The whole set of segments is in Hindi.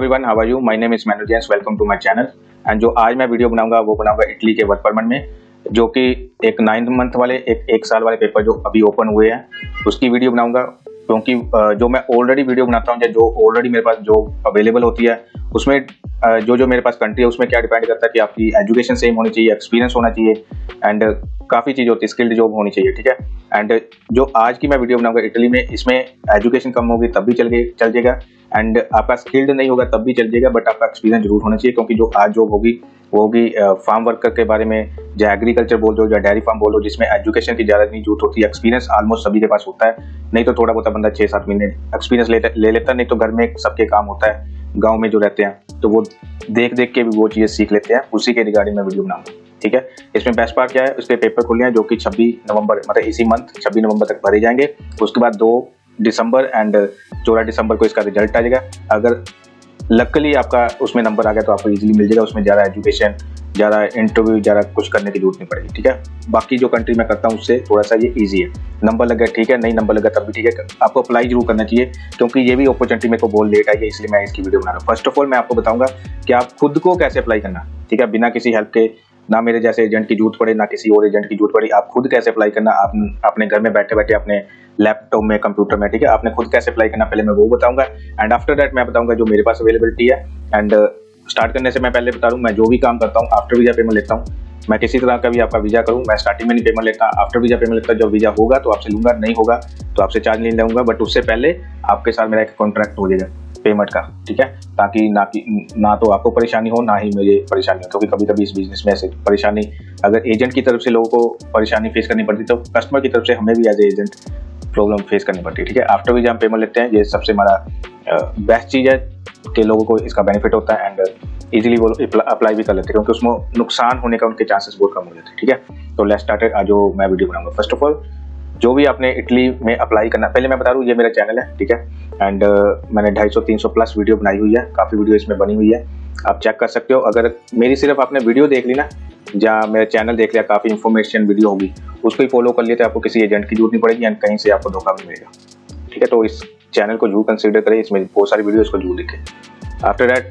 Everyone, how are you? My name is Manuel Jain, welcome to my channel. And जो आज मैं वीडियो बनाऊंगा वो बनाऊंगा इटली के वर्क परमिट में, जो कि एक 9 मंथ वाले एक साल वाले पेपर जो अभी ओपन हुए हैं उसकी वीडियो बनाऊंगा। क्योंकि जो मैं ऑलरेडी वीडियो बनाता हूँ या जो ऑलरेडी मेरे पास जो अवेलेबल होती है उसमें जो मेरे पास कंट्री है उसमें क्या डिपेंड करता है कि आपकी एजुकेशन सेम होनी चाहिए, एक्सपीरियंस होना चाहिए एंड काफ़ी चीज़ होती है, स्किल्ड जॉब होनी चाहिए। ठीक है। एंड जो आज की मैं वीडियो बनाऊंगा इटली में, इसमें एजुकेशन कम होगी तब भी चल जाएगा एंड आपका स्किल्ड नहीं होगा तब भी चल जाएगा, बट आपका एक्सपीरियंस जरूर होना चाहिए। क्योंकि जो आज जॉब होगी वो होगी फार्म वर्कर के बारे में, या एग्रीकल्चर बोल दो या डेयरी फार्म बोल दो, जिसमें एजुकेशन की ज़्यादा नहीं जरूरत होती है। एक्सपीरियंस ऑलमोस्ट सभी के पास होता है, नहीं तो थोड़ा बहुत बंदा 6-7 महीने एक्सपीरियंस ले लेता, नहीं तो घर में सबके काम होता है, गाँव में जो रहते हैं तो वो देख के भी वो चीज़ें सीख लेते हैं। उसी के रिगार्डिंग मैं वीडियो बनाऊंगा। ठीक है। इसमें बेस्ट पार्ट क्या है, उसके पेपर खुले हैं जो कि 26 नवंबर मतलब इसी मंथ 26 नवंबर तक भरे जाएंगे। उसके बाद 2 दिसंबर एंड 14 दिसंबर को इसका रिजल्ट आ जाएगा। अगर लकली आपका उसमें नंबर आ गया तो आपको इजीली मिल जाएगा। उसमें ज़्यादा एजुकेशन, ज़्यादा इंटरव्यू, ज़्यादा कुछ करने की जरूरत नहीं पड़ेगी। ठीक है। बाकी जो कंट्री में करता हूँ उससे थोड़ा सा ये ईजी है। नंबर लग गया ठीक है, नहीं नंबर लगा तब भी ठीक है, आपको अप्लाई जरूर करना चाहिए। क्योंकि ये भी अपॉर्चुनिटी मेरे को बहुत लेट आई है, इसलिए मैं इसकी वीडियो बना रहा हूँ। फर्स्ट ऑफ ऑल मैं आपको बताऊंगा कि आप खुद को कैसे अप्लाई करना। ठीक है। बिना किसी हेल्प के, ना मेरे जैसे एजेंट की जरूरत पड़े ना किसी और एजेंट की जरूरत पड़ी, आप खुद कैसे अप्लाई करना, आप अपने घर में बैठे बैठे अपने लैपटॉप में, कंप्यूटर में। ठीक है। आपने खुद कैसे अप्लाई करना पहले मैं वो बताऊंगा एंड आफ्टर दैट मैं बताऊंगा जो मेरे पास अवेलेबिलिटी है। एंड स्टार्ट करने से मैं पहले बता दूं, मैं जो भी काम करता हूं आफ्टर वीजा पेमेंट लेता हूं। मैं किसी तरह का भी आपका वीजा करूं, मैं स्टार्टिंग में नहीं पेमेंट लेता, आफ्टर वीजा पेमेंट लेता। जब वीजा होगा तो आपसे लूंगा, नहीं होगा तो आपसे चार्ज नहीं लूंगा, बट उससे पहले आपके साथ मेरा एक कॉन्ट्रैक्ट हो जाएगा पेमेंट का। ठीक है। ताकि ना तो आपको परेशानी हो ना ही मुझे परेशानी हो। क्योंकि कभी कभी इस बिजनेस में ऐसे परेशानी अगर एजेंट की तरफ से लोगों को परेशानी फेस करनी पड़ती तो कस्टमर की तरफ से हमें भी as a agent problem face करनी पड़ती है। ठीक है। आफ्टर वीजा हम पेमेंट लेते हैं, ये सबसे हमारा बेस्ट चीज़ है कि लोगों को इसका बेनिफिट होता है एंड इजीली वो अप्लाई भी कर लेते हैं, क्योंकि उसमें नुकसान होने का उनके चांसेस बहुत कम हो जाते हैं। ठीक है। तो लेट्स स्टार्ट आज जो मैं वीडियो बनाऊंगा। फर्स्ट ऑफ ऑल जो भी आपने इटली में अप्लाई करना, पहले मैं बता दूं ये मेरा चैनल है। ठीक है। एंड मैंने 250-300 प्लस वीडियो बनाई हुई है, काफ़ी वीडियो इसमें बनी हुई है, आप चेक कर सकते हो। अगर मेरी सिर्फ आपने वीडियो देख ली ना, या मेरा चैनल देख लिया, काफ़ी इन्फॉर्मेशन वीडियो होगी, उसको ही फॉलो कर लिए तो आपको किसी एजेंट की जरूरत नहीं पड़ेगी एंड कहीं से आपको धोखा भी मिलेगा। ठीक है। तो इस चैनल को जरूर कंसिडर करें, इसमें बहुत सारी वीडियो इसको जरूर देखें। आफ्टर दैट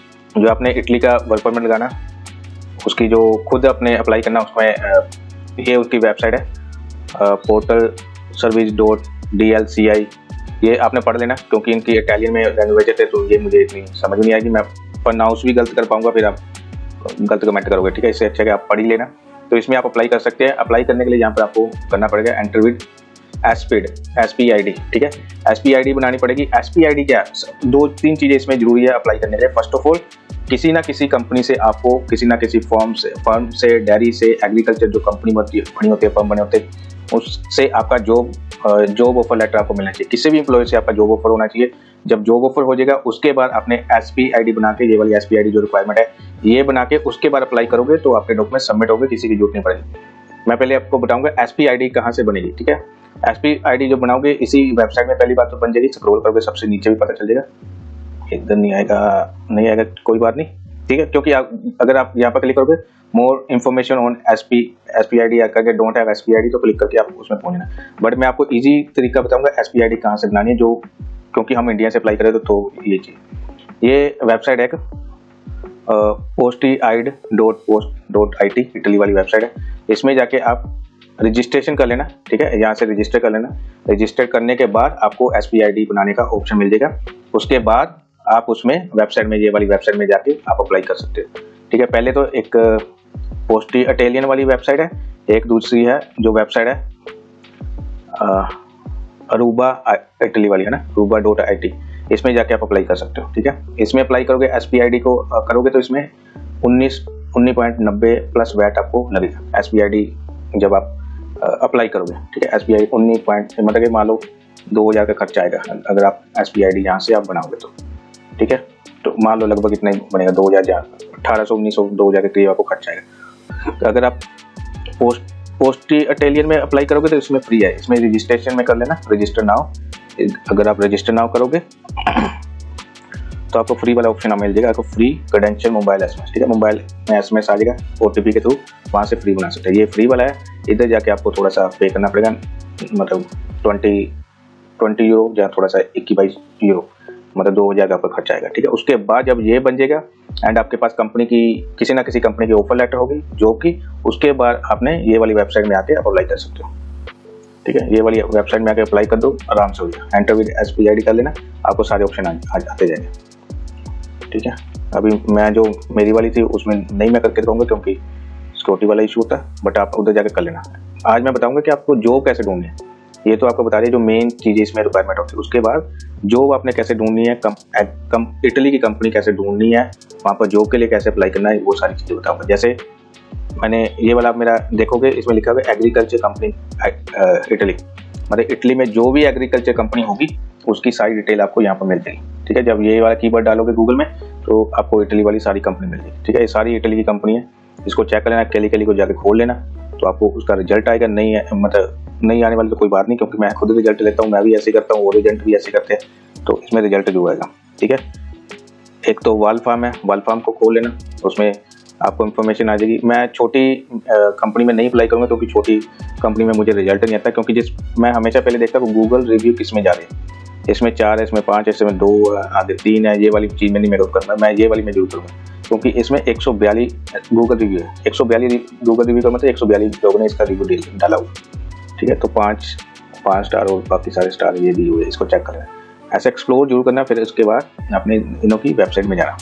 जो आपने इटली का वर्क परमिट लगाना, उसकी जो खुद अपने अप्लाई करना, उसमें ये उसकी वेबसाइट है portalservice.dlci। ये आपने पढ़ लेना क्योंकि इनकी इटालियन में लैंग्वेज है तो ये मुझे इतनी समझ नहीं आएगी, मैं प्रोनाउंस भी गलत कर पाऊंगा, फिर आप गलत कमेंट करोगे। ठीक है। इससे अच्छा कि आप पढ़ ही लेना। तो इसमें आप अप्लाई कर सकते हैं। अप्लाई करने के लिए यहाँ पर आपको करना पड़ेगा एंटर विद SPID। ठीक है। SPID बनानी पड़ेगी। SPID क्या, 2-3 चीज़ें इसमें जरूरी है अप्लाई करने के लिए। फर्स्ट ऑफ ऑल किसी ना किसी कंपनी से आपको, किसी ना किसी फर्म से, डेयरी से, एग्रीकल्चर जो कंपनी बनी होती है, फर्म बने होते हैं, उससे आपका जॉब ऑफर लेटर आपको मिलना चाहिए। किसी भी एम्प्लॉय से आपका जॉब ऑफर होना चाहिए। जब जॉब ऑफर हो जाएगा उसके बाद आपने SPID बना के, ये वाली SPID जो रिक्वायरमेंट है ये बना के उसके बाद अप्लाई करोगे तो आपके डॉक्यूमेंट सबमिट होंगे, किसी की जरूरत नहीं पड़ेगी। मैं पहले आपको बताऊंगा SPID कहाँ से बनेगी। ठीक है। SPID जो बनाओगे इसी वेबसाइट में पहली बात तो बन जाएगी, स्क्रॉल करोगे सबसे नीचे भी पता चल जाएगा। एकदम नहीं आएगा कोई बात नहीं। ठीक है। क्योंकि अगर आप यहाँ पर क्लिक करोगे मोर इन्फॉर्मेशन ऑन SPID करके डोंट हैव SPID तो क्लिक करके आप उसमें पहुंचना। बट मैं आपको इजी तरीका बताऊंगा SPID कहाँ से बनानी है, जो क्योंकि हम इंडिया से अप्लाई करें तो ये चीज़, ये वेबसाइट है एक postid.post.it इटली वाली वेबसाइट है। इसमें जाके आप रजिस्ट्रेशन कर लेना। ठीक है। यहाँ से रजिस्टर कर लेना। रजिस्टर करने के बाद आपको SPID बनाने का ऑप्शन मिल जाएगा। उसके बाद आप उसमें वेबसाइट में, ये वाली वेबसाइट में जाके आप अप्लाई कर सकते हो। ठीक है। पहले तो एक पोस्टी इटालियन वाली वेबसाइट है, एक दूसरी है जो वेबसाइट है अरूबा इटली वाली है ना, aruba.it। इसमें जाके आप अप्लाई कर सकते हो। ठीक है। इसमें अप्लाई करोगे, SPID को करोगे तो इसमें 19.90 प्लस वैट आपको लगेगा SPID जब आप अप्लाई करोगे। ठीक है। SPID 19 मतलब कि मान लो 2000 का खर्चा आएगा अगर आप SPID यहाँ से आप बनाओगे तो। ठीक है। तो मान लो लगभग इतना ही बनेगा, 2000 1800-1900 2000 के करीब आपको खर्चा आएगा। अगर आप पोस्ट इटालियन में अप्लाई करोगे तो इसमें फ्री है, इसमें रजिस्ट्रेशन में कर लेना, रजिस्टर नाउ। अगर आप रजिस्टर नाउ करोगे तो आपको फ्री वाला ऑप्शन मिल जाएगा, आपको फ्री क्रेडेंशियल मोबाइल SMS। ठीक है। मोबाइल में SMS आ जाएगा OTP के थ्रू, वहाँ से फ्री बना सकते हैं। ये फ्री वाला है, इधर जाके आपको थोड़ा सा पे करना पड़ेगा, मतलब 20 यूरो या थोड़ा सा 21-22 यूरो मतलब 2000 का आपका खर्चा आएगा, ठीक है। उसके बाद जब ये बन जाएगा एंड आपके पास कंपनी की किसी ना किसी कंपनी की ऑफर लेटर होगी, जो कि उसके बाद आपने ये वाली वेबसाइट में आके अप्लाई कर सकते हो, ठीक है। ये वाली वेबसाइट में आके अप्लाई कर दो, आराम से हो जाएगा। एंटर विद SBID कर लेना, आपको सारे ऑप्शन आते जाएंगे, ठीक है। अभी मैं जो मेरी वाली थी उसमें नहीं मैं करके दिखाऊंगा क्योंकि सिक्योरिटी वाला इशू होता है, बट आप उधर जाकर कर लेना। आज मैं बताऊंगा कि आपको जॉब कैसे ढूंढनी है, ये तो आपको बता रही है जो मेन चीज़ें इसमें रिक्वायरमेंट होती है। उसके बाद जॉब आपने कैसे ढूंढनी है, इटली की कंपनी कैसे ढूंढनी है, वहाँ पर जॉब के लिए कैसे अप्लाई करना है, वो सारी चीज़ें बताऊंगा। जैसे मैंने ये वाला मेरा देखोगे, इसमें लिखा हुआ है एग्रीकल्चर कंपनी इटली, मतलब इटली में जो भी एग्रीकल्चर कंपनी होगी उसकी सारी डिटेल आपको यहाँ पर मिल जाएगी, ठीक है। जब ये वाला कीवर्ड डालोगे गूगल में तो आपको इटली वाली सारी कंपनी मिल जाएगी, ठीक है। ये सारी इटली की कंपनी है, इसको चेक कर लेना, केली को जाकर खोल लेना, तो आपको उसका रिजल्ट आएगा। नहीं है मतलब नहीं आने वाली तो कोई बात नहीं, क्योंकि मैं खुद रिजल्ट लेता हूँ, मैं भी ऐसे करता हूँ, और एजेंट भी ऐसे करते हैं, तो इसमें रिजल्ट जो आएगा, ठीक है। एक तो वाल फार्म है, वाल फार्म को खोल लेना, उसमें आपको इन्फॉर्मेशन आ जाएगी। मैं छोटी कंपनी में नहीं अप्लाई करूँगा क्योंकि छोटी कंपनी में मुझे रिजल्ट नहीं आता, क्योंकि मैं हमेशा पहले देखता हूँ गूगल रिव्यू किस में जा रहे हैं, इसमें 4 है, इसमें 5 है, इसमें 2 आगे 3 है, ये वाली चीज़ में नहीं मेरे को करना, मैं ये वाली में जरूर करूँगा, क्योंकि इसमें 142 गूगल रिव्यू है। 142 गूगल रिव्यू का मतलब 142 लोगों ने इसका रिव्यू डाला हुआ, ठीक है। तो 5 स्टार और बाकी सारे स्टार ये दिए हुए, इसको चेक करना, ऐसे एक्सप्लोर जरूर करना। फिर उसके बाद अपने इनों की वेबसाइट में जाना,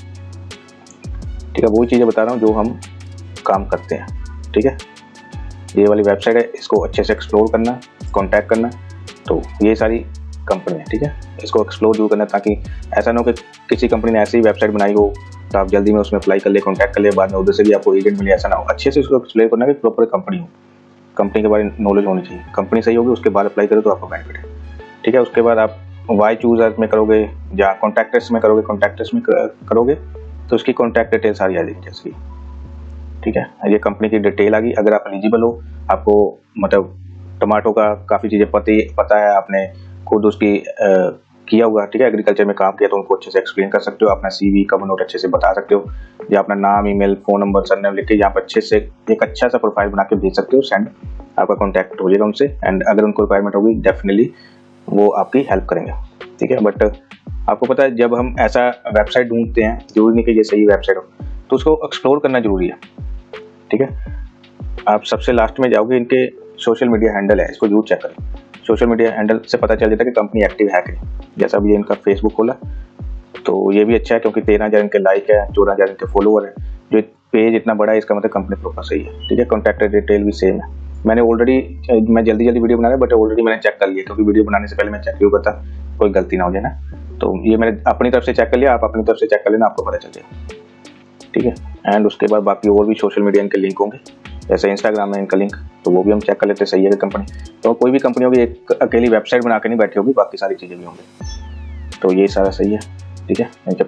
ठीक है। वही चीज़ें बता रहा हूँ जो हम काम करते हैं, ठीक है। ये वाली वेबसाइट है, इसको अच्छे से एक्सप्लोर करना, कॉन्टैक्ट करना, तो ये सारी कंपनी है, ठीक है। इसको एक्सप्लोर जरूर करना, ताकि ऐसा ना हो कि किसी कंपनी ने ऐसी वेबसाइट बनाई हो तो आप जल्दी में उसमें अप्लाई कर ले, कॉन्टैक्ट कर ले, बाद में उधर से भी आपको एजेंट मिले, ऐसा ना हो। अच्छे से उसको एक्सप्लेन करना कि प्रॉपर कंपनी हो, कंपनी के बारे में नॉलेज होनी चाहिए, कंपनी सही होगी उसके बाद अप्लाई करो तो आपको बेनिफिट है, ठीक है। उसके बाद आप वाई चूजर में करोगे या कॉन्टैक्टर्स में करोगे, कॉन्टैक्टर्स में करोगे तो उसकी कॉन्टैक्ट डिटेल सारी आ जाएगी जैसे, ठीक है। ये कंपनी की डिटेल आ गई। अगर आप एलिजिबल हो, आपको मतलब टमाटो का काफ़ी चीज़ें पता है, आपने खुद उसकी किया हुआ, ठीक है, एग्रीकल्चर में काम किया, तो उनको अच्छे से एक्सप्लेन कर सकते हो, अपना CV कवर नोट अच्छे से बता सकते हो, या अपना नाम, ईमेल, फ़ोन नंबर, सरनेम लिख के यहाँ पर अच्छे से एक अच्छा सा प्रोफाइल बना के भेज सकते हो, सेंड, आपका कॉन्टैक्ट हो जाएगा उनसे, एंड अगर उनको रिक्वायरमेंट होगी डेफिनेटली वो आपकी हेल्प करेंगे, ठीक है। बट आपको पता है जब हम ऐसा वेबसाइट ढूंढते हैं, जरूरी नहीं कि ये सही वेबसाइट हो, तो उसको एक्सप्लोर करना जरूरी है, ठीक है। आप सबसे लास्ट में जाओगे, इनके सोशल मीडिया हैंडल है, इसको जरूर चेक करें। सोशल मीडिया हैंडल से पता चल जाता है कि कंपनी एक्टिव है कि नहीं। जैसा भी ये इनका फेसबुक खोला तो ये भी अच्छा है, क्योंकि 13,000 इनके लाइक है, 14,000 इनके फॉलोअर है, जो पेज इतना बड़ा है, इसका मतलब कंपनी प्रॉपर सही है, ठीक है। कॉन्टैक्ट डिटेल भी सेम है। मैं जल्दी वीडियो बना रहा, बट ऑलरेडी मैंने चेक कर लिया, क्योंकि वीडियो बनाने से पहले मैं चेक क्यों करता, कोई गलती ना हो जाए ना। तो ये मैंने अपनी तरफ से चेक कर लिया, आप अपनी तरफ से चेक कर लेना, आपको पता चल जाएगा, ठीक है। एंड उसके बाद बाकी और भी सोशल मीडिया इनके लिंक होंगे, जैसे इंस्टाग्राम में इनका लिंक, तो वो भी हम चेक कर लेते हैं सही है कि कंपनी। तो कोई भी कंपनी होगी एक अकेली वेबसाइट बना के नहीं बैठी होगी, बाकी सारी चीज़ें भी होंगी, तो ये सारा सही है, ठीक है। इनके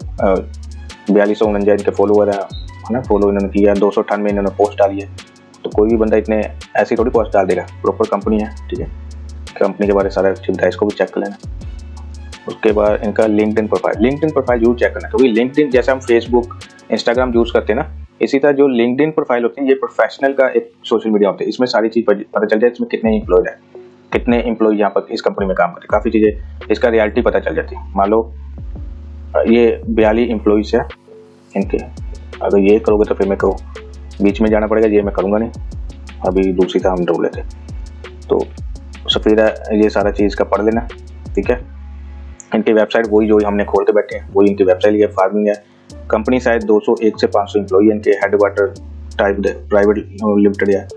4249 इनके फॉलोअर है ना, फॉलो इन्होंने किया, 298 इन्होंने पोस्ट डाली है, तो कोई भी बंदा इतने ऐसी थोड़ी पोस्ट डाल देगा, प्रॉपर कंपनी है, ठीक है। कंपनी के बारे में सारा सुविधा, इसको भी चेक कर लेना। उसके बाद इनका लिंक्डइन प्रोफाइल जरूर चेक करना, क्योंकि लिंक्डइन जैसे हम फेसबुक, इंस्टाग्राम यूज़ करते हैं ना, इसी तरह जो लिंक्डइन प्रोफाइल होती है, ये प्रोफेशनल का एक सोशल मीडिया होता है। इसमें सारी चीज़ पता चल जाए, इसमें कितने एम्प्लॉयज हैं, कितने एम्प्लॉय यहाँ पर इस कंपनी में काम करते हैं, काफ़ी चीज़ें इसका रियलिटी पता चल जाती है। मान लो ये 42 एम्प्लॉयज़ है इनके, अगर ये करोगे तो फिर मेरे को बीच में जाना पड़ेगा, ये मैं करूँगा नहीं, अभी दूसरी तरह हम ढूंढ लेते। तो सफीरा ये सारा चीज़ का पढ़ लेना, ठीक है। इनकी वेबसाइट वही जो हमने खोल के बैठे हैं, वही इनकी वेबसाइट है, फार्मिंग है। कंपनी शायद 201 से 500 एम्प्लॉई है। इनके head water type private limited है,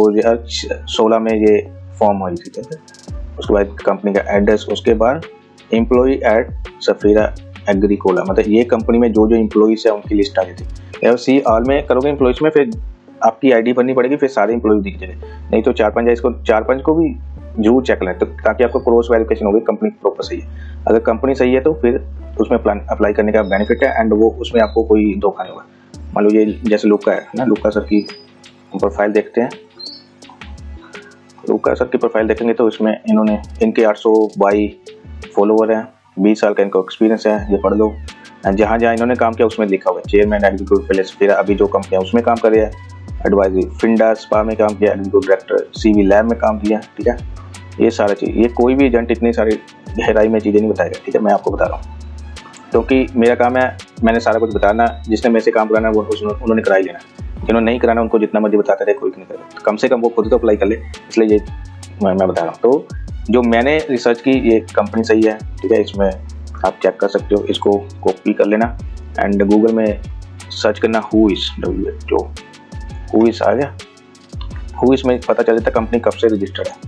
2016 में ये फॉर्म हुई थी, ठीक है। उसके बाद कंपनी का एड्रेस, उसके बाद एम्प्लॉई एट सफीरा एग्रीकोला, मतलब ये कंपनी में जो एम्प्लॉइज है उनकी लिस्ट आ जाती है। सी ऑल में करोगे एम्प्लॉइज में, फिर आपकी ID भरनी पड़ेगी, फिर सारे एम्प्लॉइज दिख जाएंगे। नहीं तो 4-5 है, इसको 4-5 को भी जरूर चेक लें, तो ताकि आपको क्रॉस वेरिफिकेशन होगी कंपनी प्रॉपर सही है। अगर कंपनी सही है तो फिर उसमें अप्लाई करने का बेनिफिट है, एंड वो उसमें आपको कोई धोखा नहीं होगा। मान लो ये जैसे लुक्का है ना, लुक्का सर की प्रोफाइल देखते हैं, लुक्का सर की प्रोफाइल देखेंगे तो इसमें इन्होंने इनके 822 फॉलोवर हैं, 20 साल का इनका एक्सपीरियंस है, ये पढ़ लो। जहाँ जहाँ इन्होंने काम किया उसमें लिखा हुआ है, चेयरमैन एग्जीक्यूटिव प्लेस, फिर अभी जो कंपनी है उसमें काम कर रहे हैं, एडवाइजरी फिंडा स्पा में काम किया, एग्जीक्यूटिव डायरेक्टर CV लैब में काम किया, ठीक है। ये सारा चीज़, ये कोई भी एजेंट इतनी सारी गहराई में चीज़ें नहीं बताएगा, ठीक है, मैं आपको बता रहा हूँ। क्योंकि मेरा काम है, मैंने सारा कुछ बताना, जिसने मेरे से काम कराना वो उन्होंने करा ही लेना, जिन्होंने नहीं कराना उनको जितना मर्जी बताते रहे कोई नहीं करेगा, कम से कम वो खुद तो अप्लाई कर ले। इसलिए ये मैं बता रहा हूँ। तो जो मैंने रिसर्च की ये कंपनी सही है, ठीक है, इसमें आप चेक कर सकते हो, इसको कॉपी कर लेना एंड गूगल में सर्च करना who is, WHO, who is आ गया। हु इज में पता चल जाता कंपनी कब से रजिस्टर्ड है,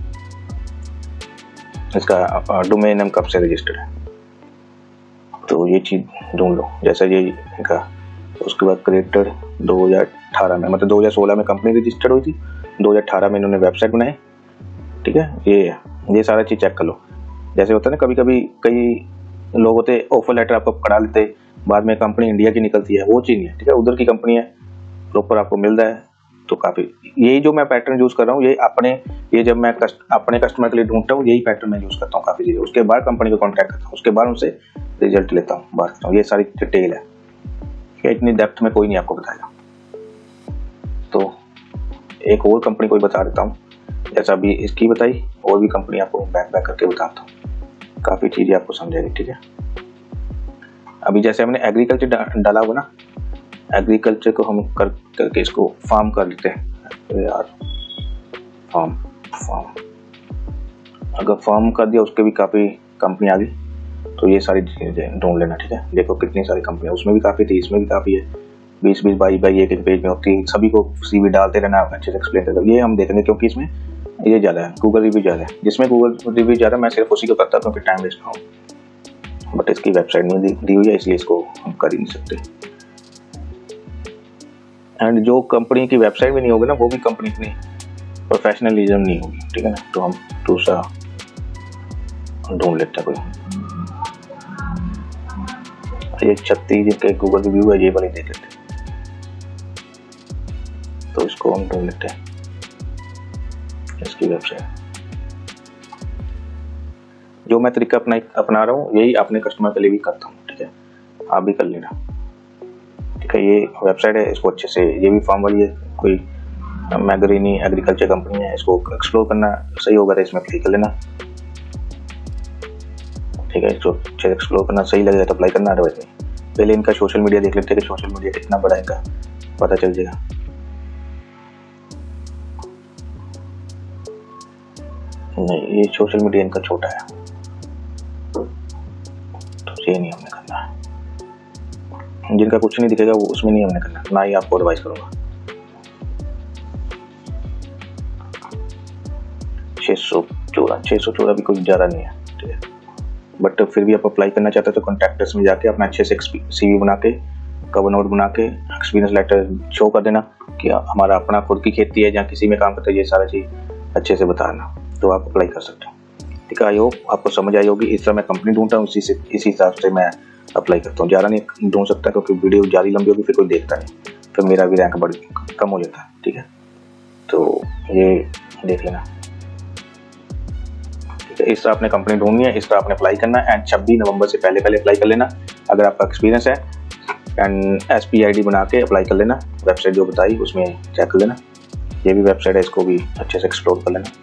इसका डोमेन नेम कब से रजिस्टर्ड है। तो ये चीज़ ढूंढ लो, जैसा ये इनका। उसके बाद क्रिएटेड 2018 में, मतलब 2016 में कंपनी रजिस्टर्ड हुई थी, 2018 में इन्होंने वेबसाइट बनाई, ठीक है। ये सारा चीज़ चेक कर लो। जैसे होता है ना, कभी कभी कई लोग होते ऑफर लेटर आपको करा लेते, बाद में कंपनी इंडिया की निकलती है, वो चीज़ नहीं है, ठीक है। उधर की कंपनी है, प्रॉपर आपको मिल रहा है। तो काफ़ी यही जो मैं पैटर्न यूज़ कर रहा हूँ, ये जब मैं अपने कस्टमर के लिए ढूंढता हूँ, यही पैटर्न मैं यूज़ करता हूँ काफ़ी चीज़ें। उसके बाद कंपनी को कॉन्टैक्ट करता हूँ, उसके बाद उनसे रिजल्ट लेता हूँ, बात करता हूँ। ये सारी डिटेल है, इतनी डेप्थ में कोई नहीं आपको बताएगा। तो एक और कंपनी कोई बता देता हूँ, जैसा अभी इसकी बताई, और भी कंपनी आपको बैक करके बताता हूँ, काफ़ी चीज़ें आपको समझाएगी, ठीक है। अभी जैसे हमने एग्रीकल्चर डाला हुआ ना, एग्रीकल्चर को हम करके इसको फार्म कर लेते हैं यार, फार्म अगर फार्म कर दिया, उसके भी काफ़ी कंपनी आ गई। तो ये सारी चीज़ें ढूंढ लेना, ठीक है। देखो कितनी सारी कंपनियाँ, उसमें भी काफ़ी थी, इसमें भी काफ़ी है, 20 बाई एक पेज में होती है। सभी को CV डालते रहना, अच्छे से एक्सप्लेन करते। ये हम देखेंगे क्योंकि इसमें ये ज़्यादा है, गूगल रिव्यू ज़्यादा है। जिसमें गूगल रिव्यू ज़्यादा, मैं सिर्फ उसी को करता हूँ क्योंकि टाइम वेस्ट ना हो। बट इसकी वेबसाइट नहीं दी हुई है, इसलिए इसको हम कर ही नहीं सकते। एंड जो कंपनी की वेबसाइट भी नहीं होगी ना, वो भी कंपनी इतनी प्रोफेशनलिज्म नहीं होगी, ठीक है ना। तो हम दूसरा ढूंढ लेते हैं कोई। ये 36 जिनके गूगल रिव्यू है, ये वाले देख लेते हैं। तो इसको हम ढूंढ लेते हैं, इसकी वेबसाइट। जो मैं तरीका अपना रहा हूँ, यही अपने कस्टमर के लिए भी करता हूँ, ठीक है। आप भी कर लेना, ठीक है। ये वेबसाइट है, इसको अच्छे से, ये भी फार्म वाली है, कोई मैगरीनी एग्रीकल्चर कंपनी है, इसको एक्सप्लोर करना सही होगा तो इसमें क्लिक कर लेना, ठीक है। इसको अच्छे से एक्सप्लोर करना, सही लगेगा तो अप्लाई करना, अदरवाइज नहीं। पहले इनका सोशल मीडिया देख लेते हैं कि सोशल मीडिया कितना बड़ा है, इनका पता चल जाएगा। नहीं, ये सोशल मीडिया इनका छोटा है, तो ये नहीं हमने करना है। जिनका कुछ नहीं दिखेगा वो उसमें नहीं हमने करना, ना ही आपको एडवाइस करूँगा। 614 भी कोई ज़्यादा नहीं है, ठीक है। बट फिर भी आप अप्लाई करना चाहते हो तो कॉन्टैक्टर्स में जाके अपना अच्छे से CV बना के, कवर नोट बना के, एक्सपीरियंस लेटर शो कर देना कि हमारा अपना खुद की खेती है या किसी में काम करते हैं, ये सारा चीज़ अच्छे से बताना, तो आप अप्लाई कर सकते हो, ठीक है। आई होप आपको समझ आई होगी। इस तरह मैं कंपनी ढूंढता हूँ, इसी हिसाब से मैं अप्लाई करता हूँ। ज़्यादा नहीं ढूंढ सकता क्योंकि वीडियो ज़्यादा लंबी होगी, फिर कोई देखता नहीं, फिर मेरा भी रैंक कम हो जाता है, ठीक है। तो ये देख लेना, ठीक है। इस तरह आपने कंपनी ढूंढनी है, इस तरह आपने अप्लाई करना है एंड 26 नवंबर से पहले अप्लाई कर लेना अगर आपका एक्सपीरियंस है। एंड SPID बना के अप्लाई कर लेना, वेबसाइट जो बताई उसमें चेक कर लेना। ये भी वेबसाइट है, इसको भी अच्छे से एक्सप्लोर कर लेना।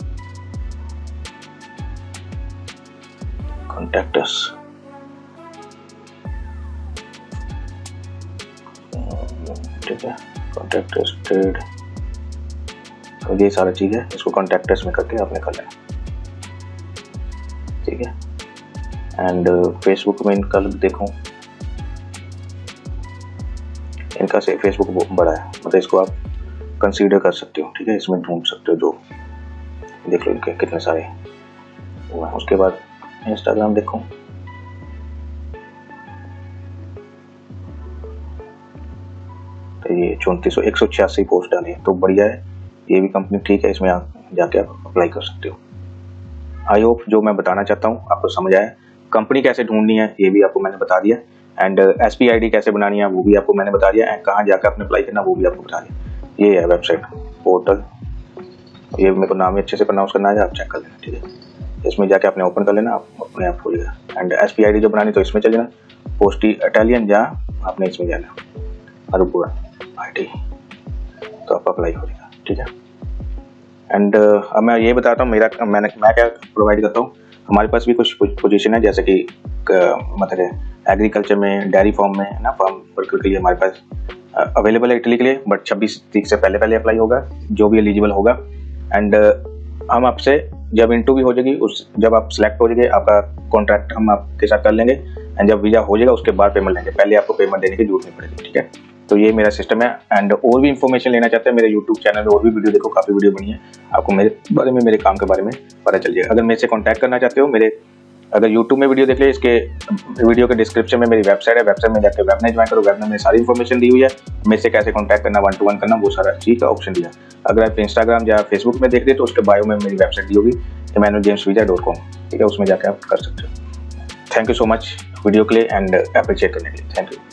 कॉन्टैक्ट अस, ठीक है, कॉन्टैक्ट अस ट्रेड, तो ये सारा चीज़ है, इसको कॉन्टैक्ट अस में करके आपने कर लेना, ठीक है। एंड फेसबुक में इनका देखूं, इनका से फेसबुक बहुत बड़ा है, मतलब इसको आप कंसीडर कर सकते हो, ठीक है। इसमें ढूंढ सकते हो, जो देख लो इनके कितने सारे वो हैं। उसके बाद इंस्टाग्राम देखो, तो ये 186 पोस्ट डाली है, तो बढ़िया है, ये भी कंपनी ठीक है, इसमें आप जाके आप अप्लाई कर सकते हो। आई होप जो मैं बताना चाहता हूँ आपको समझ आया। कंपनी कैसे ढूंढनी है ये भी आपको मैंने बता दिया, एंड SPID कैसे बनानी है वो भी आपको मैंने बता दिया, एंड कहाँ जाकर आपने अप्लाई करना वो भी आपको बता दिया। ये है वेबसाइट पोर्टल, ये मेरे को नाम ही अच्छे से प्रोनाउंस करना है, आप चेक कर लेना, ठीक है। इसमें जाके आपने ओपन कर लेना, आप अपने आप खोलेगा। एंड SPID जो बनानी तो इसमें चल जाना, पोस्टी इटालियन जहाँ आपने इसमें जाना अरुपुरा IT, तो आप अप्लाई हो जाएगा, ठीक है। एंड अब मैं ये बताता हूँ मैं क्या प्रोवाइड करता हूँ। हमारे पास भी कुछ पोजीशन है, जैसे कि मतलब एग्रीकल्चर में, डेयरी फार्म में ना, फार्म वर्कर के लिए हमारे पास अवेलेबल है इटली के लिए। बट 26 तारीख से पहले अप्लाई होगा जो भी एलिजिबल होगा। एंड हम आपसे जब इंटरव्यू हो जाएगी, जब आप सिलेक्ट हो जाएंगे, आपका कॉन्ट्रैक्ट हम आपके साथ कर लेंगे। एंड जब वीज़ा हो जाएगा उसके बाद पेमेंट लेंगे, पहले आपको पेमेंट देने की जरूरत नहीं पड़ेगी, ठीक है। तो ये मेरा सिस्टम है। एंड और भी इन्फॉर्मेशन लेना चाहते हैं मेरे यूट्यूब चैनल में और भी वीडियो देखो, काफ़ी वीडियो बनी है, आपको मेरे बारे में, मेरे काम के बारे में पता चल जाएगा। अगर मेरे से कॉन्टैक्ट करना चाहते हो, अगर यूट्यूब में वीडियो देख ले, इसके वीडियो के डिस्क्रिप्शन में मेरी वेबसाइट है, वेबसाइट में जाकर वेबसाइट ज्वाइन करो। वेबसाइट में सारी इन्फॉर्मेशन दी हुई है, मेरे से कैसे कॉन्टैक्ट करना, 1-to-1 करना, वो सारा चीज़ का ऑप्शन दिया। अगर आप इंस्टाग्राम या फेसबुक में देख रहे तो उसके बायो में मेरी वेबसाइट दी होगी, emmanueljamesvisa.com, ठीक है, उसमें जाकर आप कर सकते हो। Thank you so much video के लिए एंड अप्रिशिएट करने के लिए, थैंक यू।